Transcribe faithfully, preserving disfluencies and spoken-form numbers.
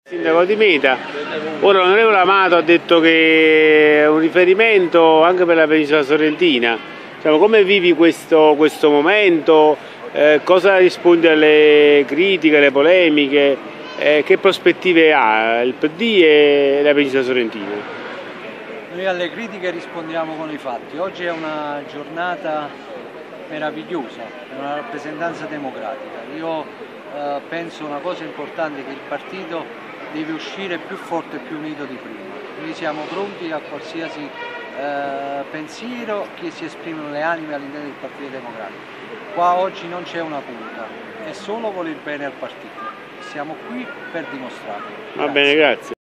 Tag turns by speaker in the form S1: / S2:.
S1: Sindaco di Meta, ora l'onorevole Amato ha detto che è un riferimento anche per la penisola sorrentina. Diciamo, come vivi questo, questo momento? Eh, cosa rispondi alle critiche, alle polemiche? Eh, che prospettive ha il P D e la penisola sorrentina?
S2: Noi alle critiche rispondiamo con i fatti. Oggi è una giornata meravigliosa, è una rappresentanza democratica. Io eh, penso una cosa importante, che il partito deve uscire più forte e più unito di prima. Noi siamo pronti a qualsiasi eh, pensiero che si esprimono le anime all'interno del Partito Democratico. Qua oggi non c'è una punta, è solo voler bene al partito. Siamo qui per dimostrarlo.
S1: Va bene, grazie.